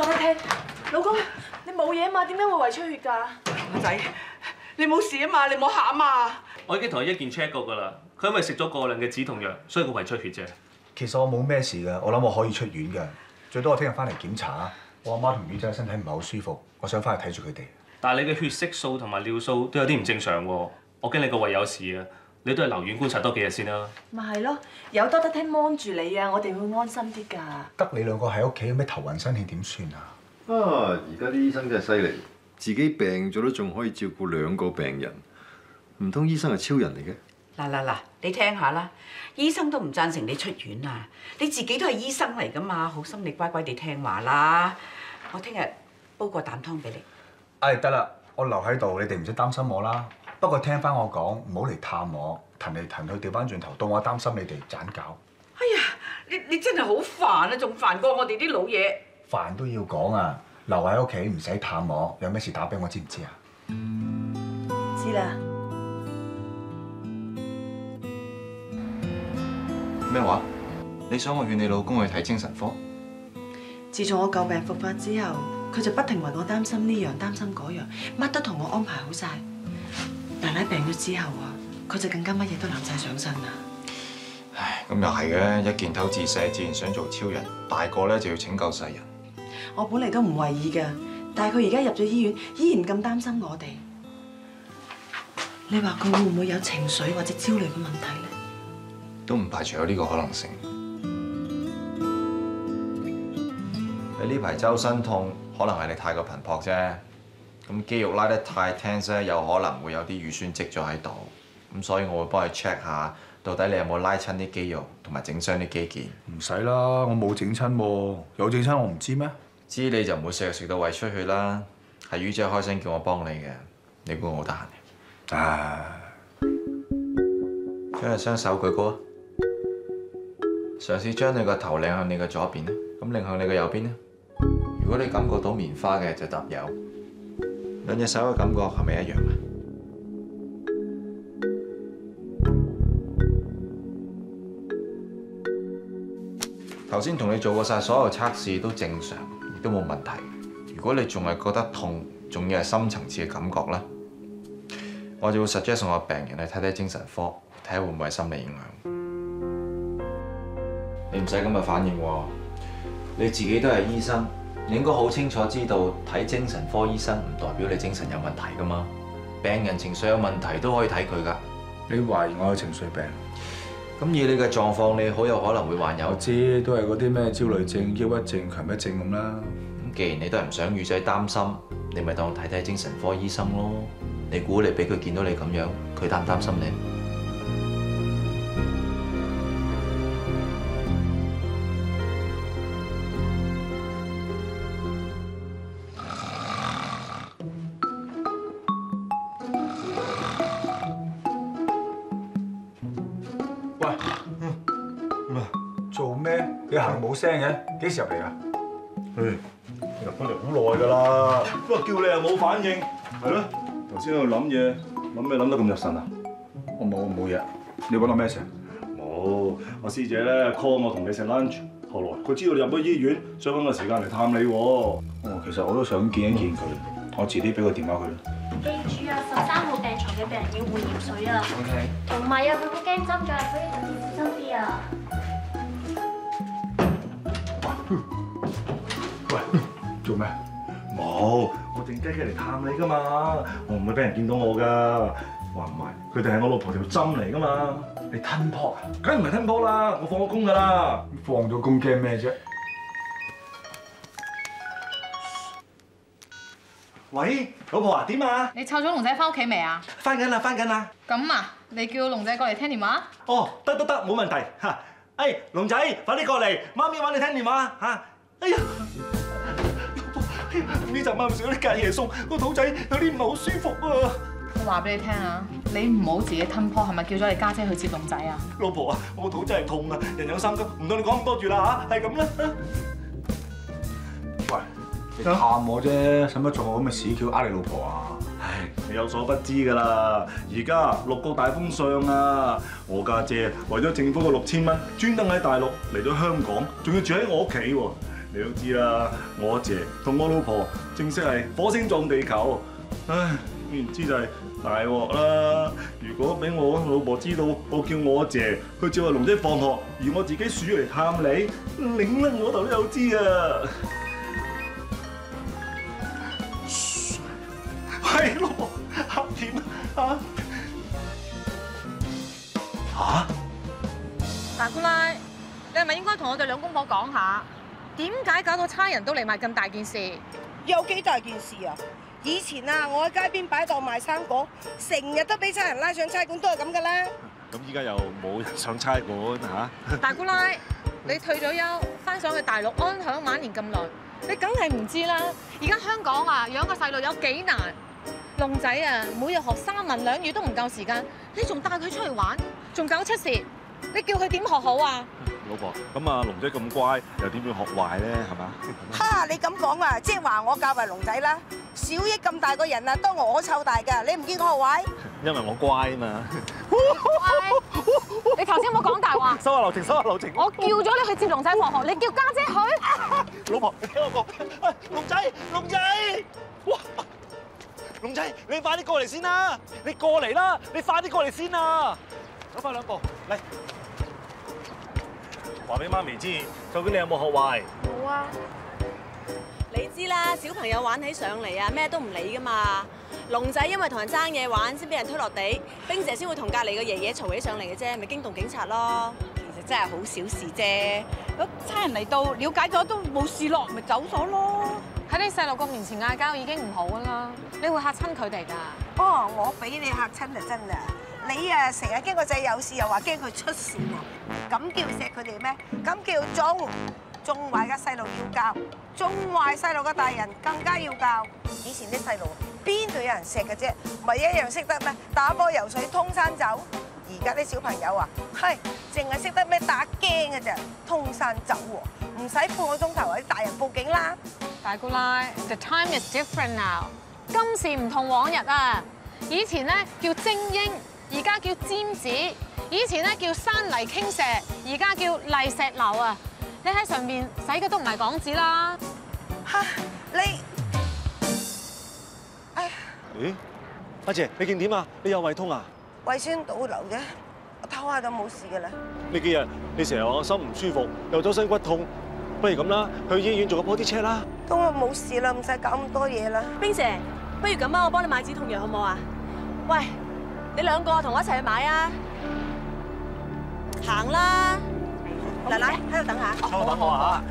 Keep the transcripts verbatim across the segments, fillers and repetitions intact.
等我聽，老公，你冇嘢啊嘛？點解會胃出血㗎？ 阿仔，你冇事啊嘛？你冇喊啊嘛？ 我已經同佢一件 check 過㗎啦，佢因為食咗過量嘅止痛藥，所以個胃出血啫。 其實我冇咩事㗎，我諗我可以出院㗎，最多我聽日翻嚟檢查。我阿媽同魚仔身體唔係好舒服，我想翻去睇住佢哋。 但係你嘅血色素同埋尿素都有啲唔正常喎，我驚你個胃有事啊！你都係留院觀察多幾日先啦。 咪係咯，有多得聽幫住你啊，我哋會安心啲㗎。 得你兩個喺屋企，有咩頭暈身氣點算啊？ 啊！而家啲醫生真係犀利，自己病咗都仲可以照顧兩個病人，唔通醫生係超人嚟嘅？ 嗱嗱嗱，你聽下啦，醫生都唔贊成你出院啊！你自己都係醫生嚟㗎嘛，好心你乖乖地聽話啦。我聽日煲個啖湯俾你。 唉，得啦，我留喺度，你哋唔使擔心我啦。不過聽翻我講，唔好嚟探我，騰嚟騰去調翻轉頭，到我擔心你哋盞搞。 哎呀，你你真係好煩啊，仲煩過我哋啲老嘢。 煩都要講啊！留喺屋企唔使探我，有咩事打俾我，知唔知啊？ 知啦。 咩話？你想我勸你老公去睇精神科？ 自從我舊病復發之後，佢就不停為我擔心呢樣擔心嗰樣，乜都同我安排好晒。奶奶病咗之後啊，佢就更加乜嘢都攬晒上身啦。 唉，咁又係嘅，一見頭自細自然想做超人，大個咧就要拯救世人。 我本嚟都唔為意㗎，但係佢而家入咗醫院，依然咁擔心我哋。你話佢會唔會有情緒或者焦慮嘅問題咧？ 都唔排除有呢個可能性。你呢排周身痛，可能係你太過頻撲啫。咁肌肉拉得太 tense 咧，有可能會有啲乳酸積咗喺度。咁所以我會幫你 check 下，到底你有冇拉親啲肌肉同埋整傷啲肌腱。 唔使啦，我冇整親喎，有整親我唔知咩？ 知你就唔會食藥食到胃出血啦。係魚姐開聲叫我幫你嘅，你估我好得閒嘅？ 唉， 將隻雙手舉高啊！嘗試將你個頭擰向你嘅左邊啦，咁擰向你嘅右邊啦。如果你感覺到棉花嘅就答有。兩隻手嘅感覺係咪一樣啊？頭先同你做過晒所有測試都正常，亦都冇問題。如果你仲係覺得痛，仲要係深層次嘅感覺咧，我就會 suggest 我病人去睇睇精神科，睇下會唔會係心理影響。你唔使咁嘅反應喎，你自己都係醫生，你應該好清楚知道睇精神科醫生唔代表你精神有問題噶嘛。病人情緒有問題都可以睇佢噶。 你懷疑我有情緒病？ 咁以你嘅狀況，你好有可能會患有。 我知，都係嗰啲咩焦慮症、抑鬱症、強迫症咁啦。 咁既然你都係唔想魚仔擔心，你咪當睇睇精神科醫生咯。你估你俾佢見到你咁樣，佢擔唔擔心你？ 喂，嗯，做咩？你行冇聲嘅，幾時入嚟啊？ 唉，入咗嚟好耐㗎啦，不過叫你又冇反應，係咯？頭先喺度諗嘢，諗咩諗得咁入神啊？ 我冇冇嘢，你揾我咩事？ 冇，我師姐咧 call 我同你食 lunch，後來佢知道你入咗醫院，想揾個時間嚟探你喎。 哦，其實我都想見一見佢，我遲啲俾個電話佢啦。 記住啊，十三號病床嘅病人要換鹽水啊。 OK。 同埋啊，佢好驚針咗，所以特別小心啲啊。 喂，做咩？ 冇，我靜雞雞嚟探你㗎嘛，我唔會俾人見到我㗎。話唔埋，佢哋係我老婆條針嚟㗎嘛。 你吞泡啊？ 梗唔係吞泡啦，我放咗工㗎啦。 放咗工驚咩啫？ 喂，老婆啊，點啊？ 你湊咗龍仔翻屋企未啊？ 翻緊啦，翻緊啦。 咁啊，你叫龍仔過嚟聽電話？ 哦，得得得，冇問題嚇。哎，龍仔，快啲過嚟，媽咪揾你聽電話嚇。哎呀，呢陣晚唔食啲隔夜餸，個肚仔有啲唔係好舒服啊。 我話俾你聽啊，你唔好自己吞泡，係咪叫咗你家姐去接龍仔啊？ 老婆啊，我個肚真係痛啊，人有三急，唔同你講咁多住啦嚇，係咁啦。 喂，你探我啫，使乜做我咁嘅屎橋呃你老婆啊？ 唉，你有所不知㗎啦，而家六國大封相啊，我家姐為咗政府嘅六千蚊，專登喺大陸嚟咗香港，仲要住喺我屋企喎。 你都知啦，我阿姐同我老婆正式係火星撞地球，唉，唔知就係大鑊啦！如果俾我老婆知道我叫我阿姐去接阿龍仔放學，而我自己鼠嚟探你，擰甩我頭都有知啊！喂，老婆，黑點啊？嚇？ 大姑奶，你係咪應該同我哋兩公婆講下，點解搞到差人都嚟埋咁大件事？ 有幾大件事啊？以前啊，我喺街邊擺檔賣生果，成日都俾差人拉上差館，都係咁噶啦。 咁依家又冇人上差館嚇？ 大姑奶，你退咗休，翻上去大陸安享晚年咁耐，你梗係唔知啦。而家香港啊，養個細路有幾難？龍仔啊，每日學三文兩語都唔夠時間，你仲帶佢出去玩，仲搞出事，你叫佢點學好啊？ 老婆，咁啊龍仔咁乖，又點會學壞咧？係嘛？ 哈！你咁講啊，即係話我教壞龍仔啦。小益咁大個人啊，都我湊大㗎，你唔見我學壞？ 因為我乖啊嘛。 你頭先有冇講大話？ 收下流程，收下流程。 我叫咗你去接龍仔放學，你叫家姐去。 老婆，你聽我講，喂，龍仔，龍仔，哇！龍仔，你快啲過嚟先啦！你過嚟啦！你快啲過嚟先啦！走翻兩步，嚟。話俾媽咪知，究竟你有冇學壞？ 冇啊！你知啦，小朋友玩起上嚟啊，咩都唔理噶嘛。龍仔因為同人爭嘢玩，先俾人推落地，冰姐先會同隔離個爺爺嘈起上嚟嘅啫，咪驚動警察咯。其實真係好小事啫。咁差人嚟到，了解咗都冇事咯，咪走咗咯。 喺你細路個面前嗌交已經唔好噶啦，你會嚇親佢哋㗎。 哦，我俾你嚇親就真啦！你啊，成日驚個仔有事，又話驚佢出事喎，咁叫錫佢哋咩？咁叫縱縱壞嘅細路要教，縱壞細路嘅大人更加要教。以前啲細路邊度有人錫嘅啫？咪一樣識得咩？打波、游水、通山走。而家啲小朋友啊，係淨係識得咩打驚嘅啫，通山走喎，唔使半個鐘頭，啲大人報警啦。 大姑奶 ，the time is different now。今時唔同往日啊！以前咧叫精英，而家叫尖子；以前咧叫山泥傾瀉，而家叫泥石流啊！你喺上面使嘅都唔係港紙啦。 嚇你！ 咦，阿姐，你見點啊？你有胃痛啊？ 胃酸倒流啫，我唞下就冇事㗎啦。 呢幾日你成日話我心唔舒服，又周身骨痛，不如咁啦，去醫院做個 body check 啦。 都話冇事啦，唔使搞咁多嘢啦。 冰姐，不如咁啊，我幫你買止痛藥好唔好啊？喂，你兩個同我一齊去買啊！行啦，奶奶喺度等下。 等等我啊！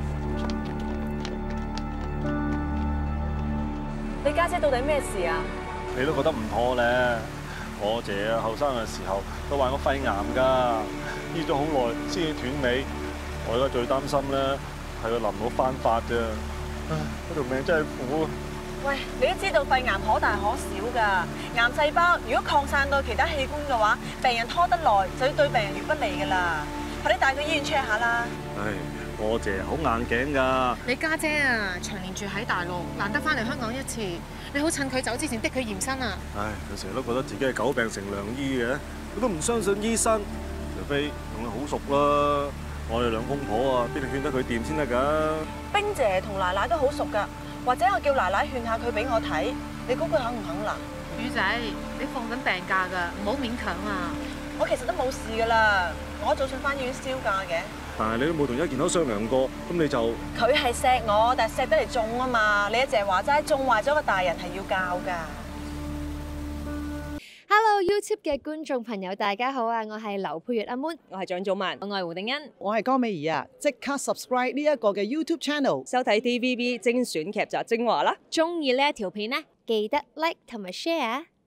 你家姐到底咩事啊？ 你都覺得唔妥咧？我姐啊，後生嘅時候都患過肺癌㗎，醫咗好耐先至斷尾。我而家最擔心咧係個臨老翻發啫。唉，嗰條命真係苦啊！ 喂，你都知道肺癌可大可小㗎，癌細胞如果擴散到其他器官嘅話，病人拖得耐就要對病人越不利㗎啦。快啲帶佢醫院 check 下啦。 唉，我姐好硬頸㗎。 你家姐啊，長年住喺大陸，難得翻嚟香港一次，你好趁佢走之前逼佢驗身啊！ 唉，佢成日都覺得自己係久病成良醫嘅，佢都唔相信醫生，除非同佢好熟啦。我哋兩公婆啊，邊度勸得佢掂先得㗎？ 冰姐同奶奶都好熟㗎，或者我叫奶奶勸下佢俾我睇，你估佢肯唔肯嗱？ 魚仔，你放緊病假㗎，唔好勉強啊！ 我其實都冇事㗎啦，我早上翻醫院銷假嘅。 但係你都冇同一健康商量過，咁你就佢係錫我，但係錫得嚟縱啊嘛！你一淨係話齋，縱壞咗個大人係要教㗎。 Hello YouTube 嘅觀眾朋友，大家好啊！我係劉佩玥阿 Moon， 我係張祖文， 我係胡定欣，我係江美儀啊！即刻 subscribe 呢一個嘅 YouTube channel， 收睇 T V B 精選劇集精華啦！ 中意呢一條片呢，記得 like 同埋 share。